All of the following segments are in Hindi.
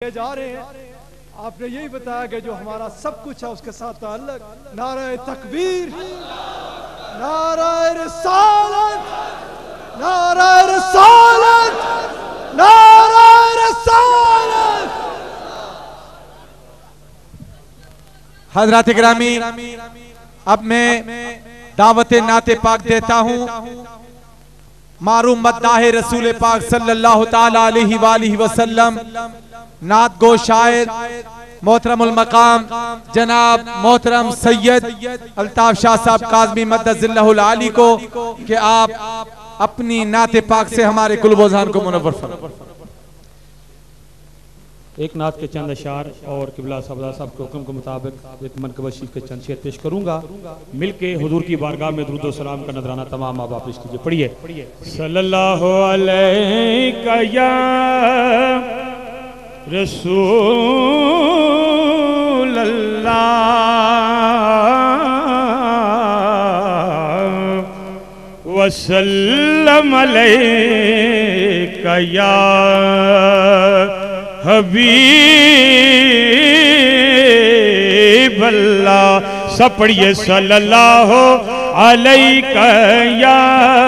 जा रहे हैं, आपने यही बताया कि जो हमारा सब कुछ है उसके साथ ताल्लुक। नारे तकबीर, नारे रिसालत, नारे रिसालत, नारे रिसालत। हज़रात गिरामी, अब मैं दावत नाते पाक देता हूँ मारूम मद्दाह रसूल पाक सल्लल्लाहु ताला अलैहि वालिहि वसल्लम, नात गो शायर मोहतरमुल मकाम जनाब मोहतरम सैयद अल्ताफ शाह साहब काज़मी मद्दज़िल्लहुल आली को कि आप अपनी नाते पाक से हमारे कुल्बोज़ान को मुनव्वर फरमाएं। एक नात के चंद अशार और किबला साहब के हुक्म के मुताबिक एक मनकबत शरीफ के चंद शेर पेश करूंगा। मिलके हुजूर की बारगाह में दुरूद व सलाम का नजराना तमाम आप पेश कीजिए। पढ़िए। सल्लल्लाहु अलैका या रसूल अल्लाह वसल्लम अलैका या हबीब अल्लाह। सब पढ़िए। सल्लल्लाहु अलैका या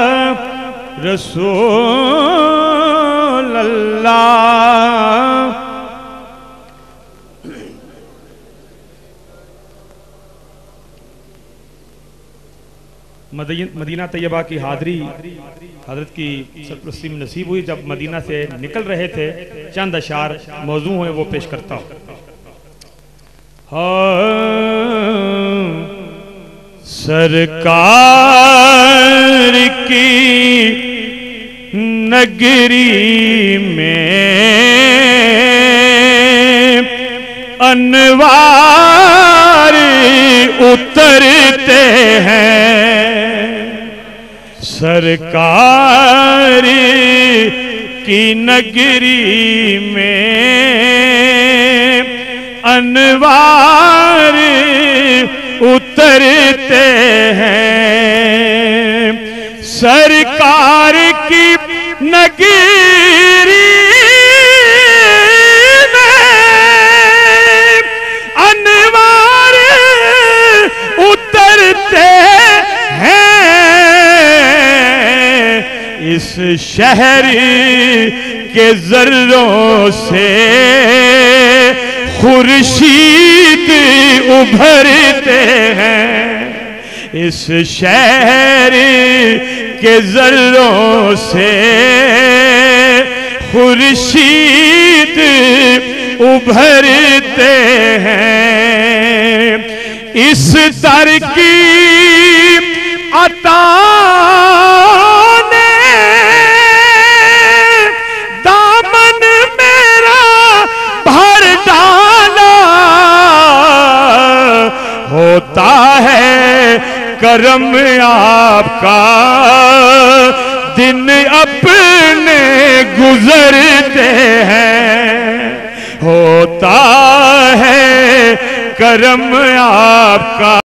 रसूल अल्लाह। मदीना तैयबा की हादरी हजरत की सरपरस्ती में नसीब हुई। जब मदीना से निकल रहे थे, चंद अशार मौजू हैं वो पेश करता हूँ। सरकार की नगरी में अनवार उतरते हैं, सरकार की नगरी में अनवार उतरते हैं, सरकार की नगरी में अनवार उतरते हैं। इस शहर के जर्रों से खुर्शीद उभरते हैं, इस शहर के जर्रों से खुर्शीद उभरते हैं। इस दर की अता ने दामन मेरा भर डाला, होता है करम आपका दिन अपने गुजरते हैं, होता है करम आपका।